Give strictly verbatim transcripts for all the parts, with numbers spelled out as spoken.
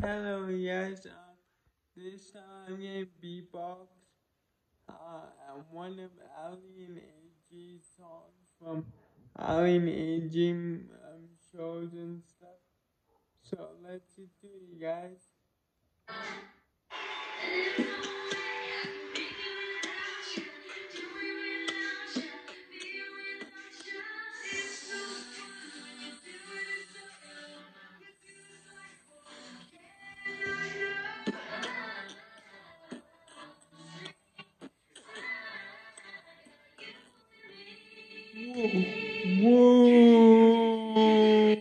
hello, yes. Uh, this time I'm gonna beatbox uh, and one of Ali and AJ's songs from Ali and A J um, shows and stuff. So let's just do it, guys. Whoa. Whoa.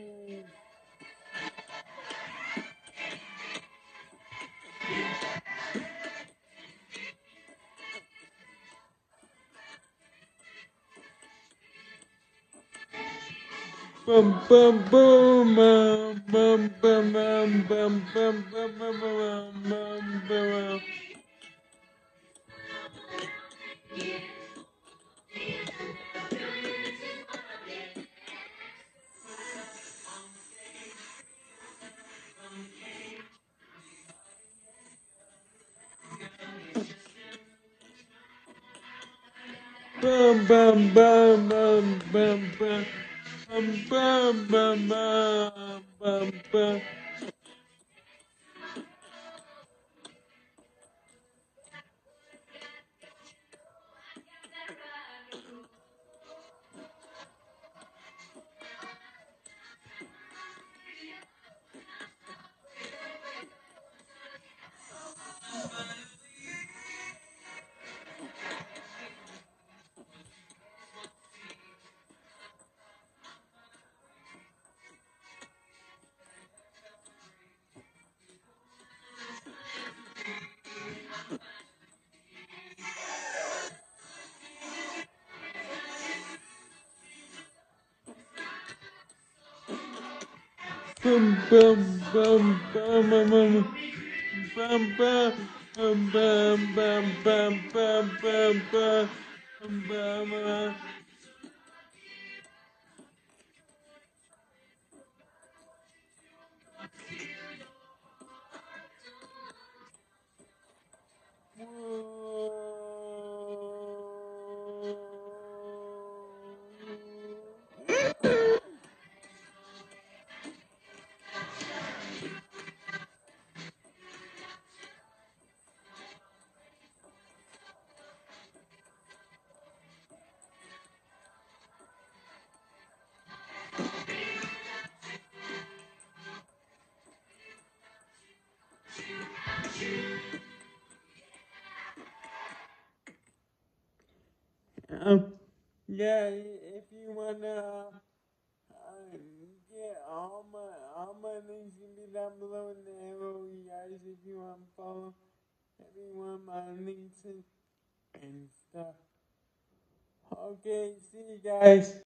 Bum bum boom bum bum bum bum bum bum bum bum bum bum bum. Bum bum bum bum bum bum bum bum bum bum bum bum. Bum bum bum bum bum bum bum bum bum bum bum bum bum bum bum bum bum. Um, yeah, if you wanna uh, get all my all my links will be down below in the arrow, you guys. If you want to follow everyone, my links and, and stuff. Okay, see you guys.